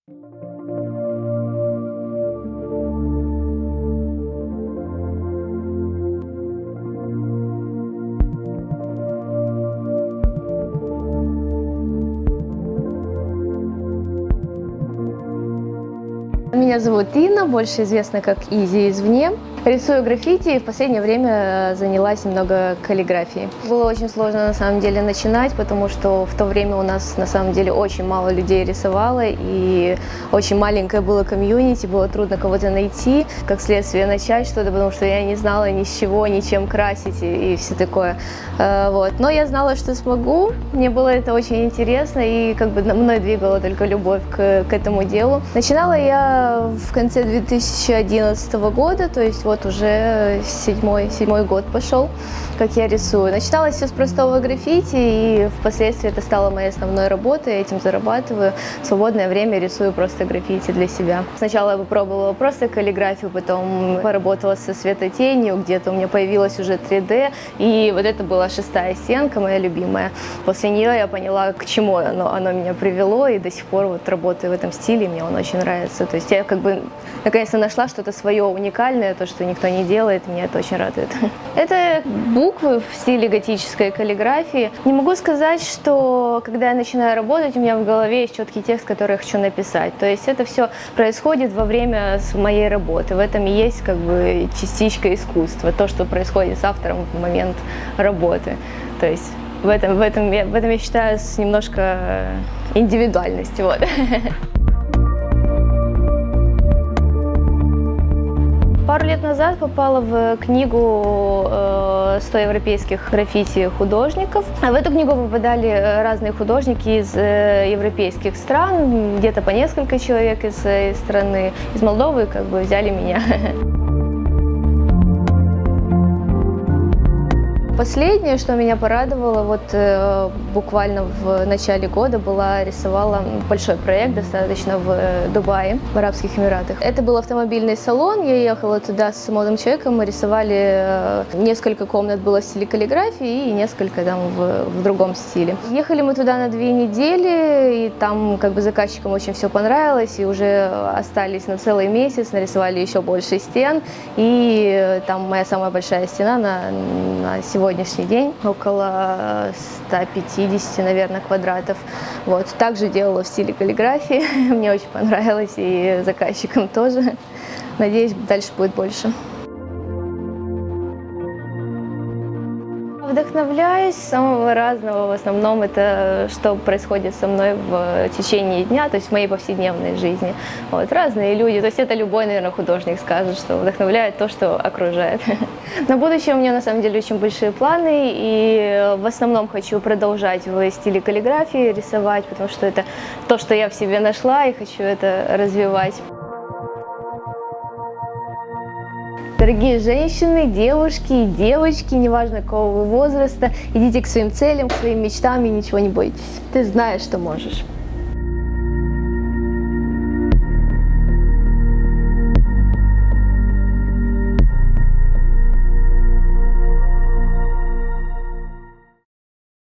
Меня зовут Инна, больше известна как Изи извне. Рисую граффити и в последнее время занялась немного каллиграфией. Было очень сложно на самом деле начинать, потому что в то время у нас на самом деле очень мало людей рисовало и очень маленькое было комьюнити, было трудно кого-то найти, как следствие начать что-то, потому что я не знала ни с чего, ни чем красить и все такое. Вот. Но я знала, что смогу, мне было это очень интересно и как бы мной двигала только любовь к этому делу. Начинала я в конце 2011 года, то есть вот уже седьмой год пошел, как я рисую. Начиналось все с простого граффити, и впоследствии это стало моей основной работой, я этим зарабатываю. В свободное время рисую просто граффити для себя. Сначала я попробовала просто каллиграфию, потом поработала со светотенью, где-то у меня появилась уже 3D, и вот это была 6-я стенка, моя любимая. После нее я поняла, к чему оно меня привело, и до сих пор вот работаю в этом стиле, мне он очень нравится. То есть я как бы наконец-то нашла что-то свое уникальное, то, что никто не делает, меня это очень радует. Это буквы в стиле готической каллиграфии. Не могу сказать, что когда я начинаю работать, у меня в голове есть четкий текст, который я хочу написать. То есть это все происходит во время моей работы. В этом и есть как бы частичка искусства, то, что происходит с автором в момент работы. То есть в этом я считаю с немножко индивидуальностью. Вот. Пару лет назад попала в книгу 100 европейских граффити-художников. В эту книгу попадали разные художники из европейских стран, где-то по несколько человек из страны. Из Молдовы как бы взяли меня. Последнее, что меня порадовало, вот буквально в начале года рисовала большой проект достаточно в Дубае, в Арабских Эмиратах. Это был автомобильный салон, я ехала туда с молодым человеком, мы рисовали несколько комнат было в стиле каллиграфии и несколько там в другом стиле. Ехали мы туда на 2 недели, и там как бы заказчикам очень все понравилось, и уже остались на целый месяц, нарисовали еще больше стен, и там моя самая большая стена на сегодняшний день около 150, наверное, квадратов. Вот. Также делала в стиле каллиграфии. Мне очень понравилось, и заказчикам тоже. Надеюсь, дальше будет больше. Вдохновляюсь самого разного. В основном это что происходит со мной в течение дня, то есть в моей повседневной жизни. Вот. Разные люди, то есть это любой, наверное, художник скажет, что вдохновляет то, что окружает. На будущее у меня на самом деле очень большие планы, и в основном хочу продолжать в стиле каллиграфии рисовать, потому что это то, что я в себе нашла, и хочу это развивать. Дорогие женщины, девушки и девочки, неважно какого вы возраста, идите к своим целям, к своим мечтам и ничего не бойтесь. Ты знаешь, что можешь.